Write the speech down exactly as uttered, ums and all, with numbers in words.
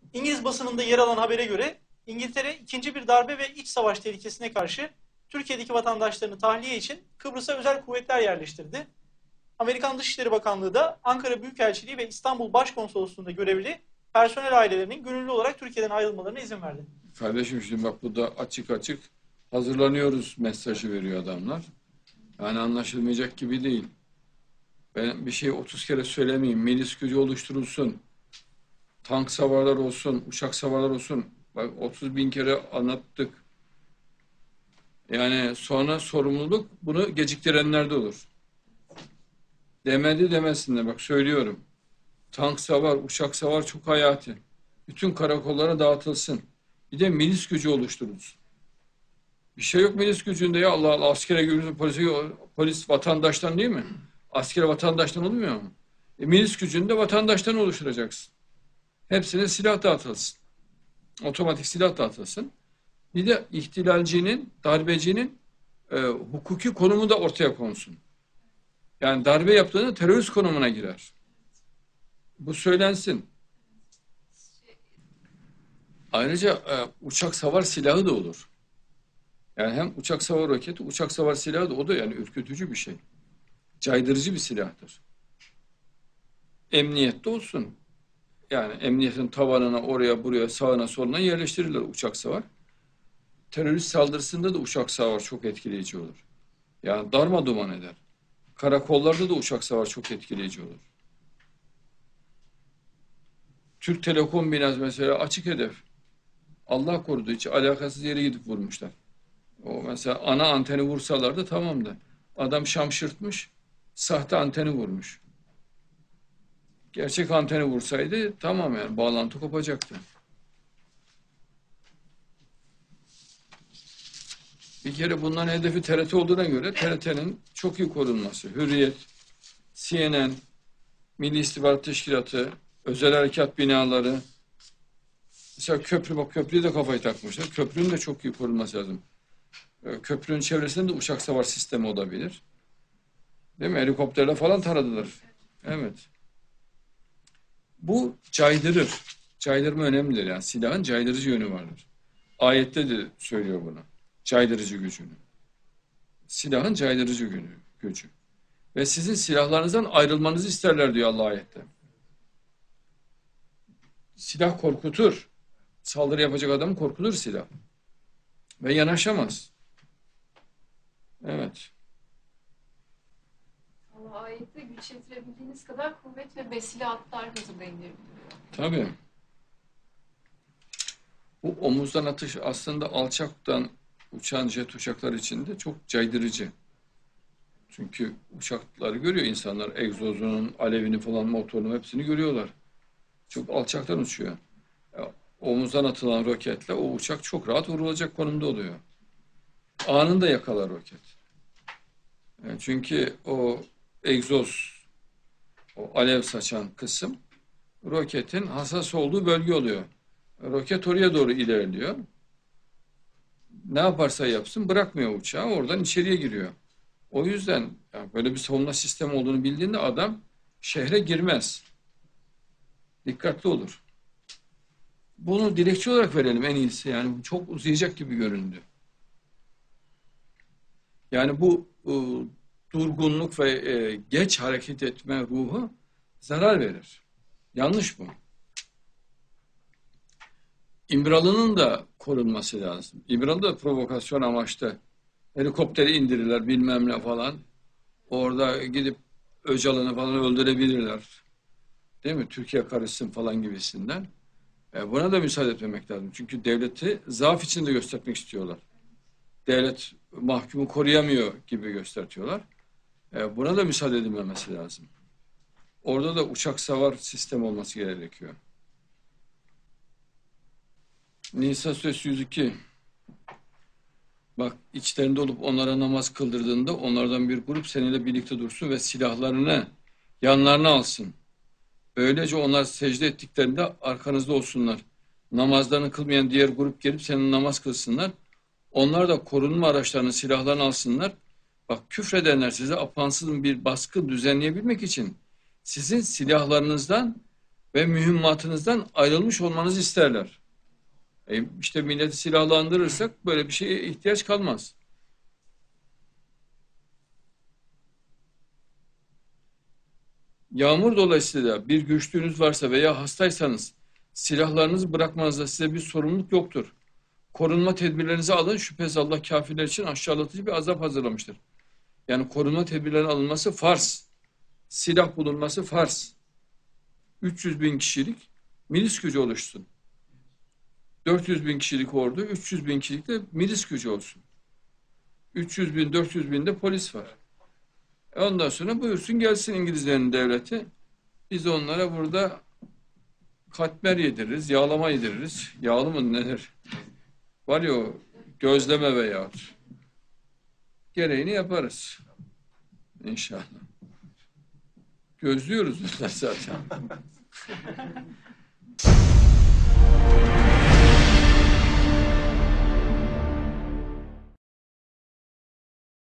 İngiliz basınında yer alan habere göre İngiltere ikinci bir darbe ve iç savaş tehlikesine karşı Türkiye'deki vatandaşlarını tahliye için Kıbrıs'a özel kuvvetler yerleştirdi. Amerikan Dışişleri Bakanlığı da Ankara Büyükelçiliği ve İstanbul Başkonsolosluğu'nda görevli personel ailelerinin gönüllü olarak Türkiye'den ayrılmalarına izin verdi. Kardeşim şimdi bak bu da açık açık hazırlanıyoruz mesajı veriyor adamlar. Yani anlaşılmayacak gibi değil. Ben bir şey otuz kere söylemeyeyim. Milis gücü oluşturulsun. Tank savarlar olsun, uçak savarlar olsun. Bak otuz bin kere anlattık. Yani sonra sorumluluk bunu geciktirenlerde olur. Demedi demesinler. Bak söylüyorum. Tank savar, uçak savar çok hayati. Bütün karakollara dağıtılsın. Bir de milis gücü oluşturulsun. Bir şey yok milis gücünde ya Allah Allah. Askere gidiyorsun, polise, polis vatandaştan değil mi? Askere vatandaştan olmuyor mu? E, milis gücünde vatandaştan oluşturacaksın. Hepsine silah dağıtılsın. Otomatik silah dağıtılsın. Bir de ihtilalcinin, darbecinin e, hukuki konumu da ortaya konsun. Yani darbe yaptığında terörist konumuna girer. Bu söylensin. Ayrıca e, uçak savar silahı da olur. Yani hem uçak savar roketi, uçak savar silahı da o da yani ürkütücü bir şey. Caydırıcı bir silahtır. Emniyette olsun. Yani emniyetin tavanına, oraya, buraya, sağına, soluna yerleştirirler uçak savar. Terörist saldırısında da uçak savar çok etkileyici olur. Yani darmaduman eder. Karakollarda da uçak savar çok etkileyici olur. Türk Telekom binası mesela açık hedef. Allah korudu hiç alakasız yere gidip vurmuşlar. O mesela ana anteni vursalardı tamam da adam şamşırtmış, sahte anteni vurmuş. Gerçek anteni vursaydı tamam yani bağlantı kopacaktı. Bir kere bunların hedefi T R T olduğuna göre T R T'nin çok iyi korunması. Hürriyet, C N N, Milli İstihbarat Teşkilatı, özel harekat binaları. Mesela köprü, bak köprüye de kafayı takmışlar. Köprünün de çok iyi korunması lazım. Köprünün çevresinde de uçak savar sistemi olabilir. Değil mi? Helikopterle falan taradılar. Evet. Bu caydırır. Caydırma önemlidir. Yani silahın caydırıcı yönü vardır. Ayette de söylüyor bunu. Caydırıcı gücünü. Silahın caydırıcı gücü. gücü. Ve sizin silahlarınızdan ayrılmanızı isterler diyor Allah ayette. Silah korkutur. Saldırı yapacak adamı korkutur silah. Ve yanaşamaz. Evet. Allah ayette güç yetirebildiğiniz kadar kuvvet ve vesile atlar hazırlayın diye bildiriyor. Tabii. Bu omuzdan atış aslında alçaktan uçan jet uçaklar için de çok caydırıcı. Çünkü uçakları görüyor insanlar. Egzozunun, alevini falan, motorunu hepsini görüyorlar. Çok alçaktan uçuyor. Ya, omuzdan atılan roketle o uçak çok rahat vurulacak konumda oluyor. Anında yakalar roket. Yani çünkü o egzoz, o alev saçan kısım roketin hassas olduğu bölge oluyor. Roket oraya doğru ilerliyor. Ne yaparsa yapsın bırakmıyor uçağı. Oradan içeriye giriyor. O yüzden yani böyle bir savunma sistemi olduğunu bildiğinde adam şehre girmez. Dikkatli olur. Bunu dilekçe olarak verelim en iyisi. Yani çok uzayacak gibi göründü. Yani bu e, durgunluk ve e, geç hareket etme ruhu zarar verir. Yanlış bu. İmralı'nın da korunması lazım. İmralı da provokasyon amaçlı helikopteri indirirler bilmem ne falan. Orada gidip Öcalan'ı falan öldürebilirler. Değil mi? Türkiye karışsın falan gibisinden. E, buna da müsaade etmemek lazım. Çünkü devleti zaaf içinde göstermek istiyorlar. Devlet mahkumu koruyamıyor gibi gösteriyorlar. E, buna da müsaade edilmemesi lazım. Orada da uçak savar sistemi olması gerekiyor. Nisa Suresi yüz iki. Bak içlerinde olup onlara namaz kıldırdığında onlardan bir grup seninle birlikte dursun ve silahlarını yanlarına alsın. Böylece onlar secde ettiklerinde arkanızda olsunlar. Namazlarını kılmayan diğer grup gelip senin namaz kılsınlar. Onlar da korunma araçlarını, silahlarını alsınlar. Bak küfredenler size apansız bir baskı düzenleyebilmek için sizin silahlarınızdan ve mühimmatınızdan ayrılmış olmanızı isterler. E işte milleti silahlandırırsak böyle bir şeye ihtiyaç kalmaz. Yağmur dolayısıyla bir güçlüğünüz varsa veya hastaysanız silahlarınızı bırakmanızda size bir sorumluluk yoktur. Korunma tedbirlerinizi alın. Şüphesiz Allah kafirler için aşağılatıcı bir azap hazırlamıştır. Yani korunma tedbirlerinin alınması farz. Silah bulunması farz. üç yüz bin kişilik milis gücü oluşsun. dört yüz bin kişilik ordu, üç yüz bin kişilik de milis gücü olsun. üç yüz bin, dört yüz bin de polis var. Ondan sonra buyursun gelsin İngilizlerin devleti. Biz onlara burada katmer yediririz, yağlama yediririz. Yağlı mı nedir? Var ya o gözleme veya gereğini yaparız. İnşallah. Gözlüyoruz zaten.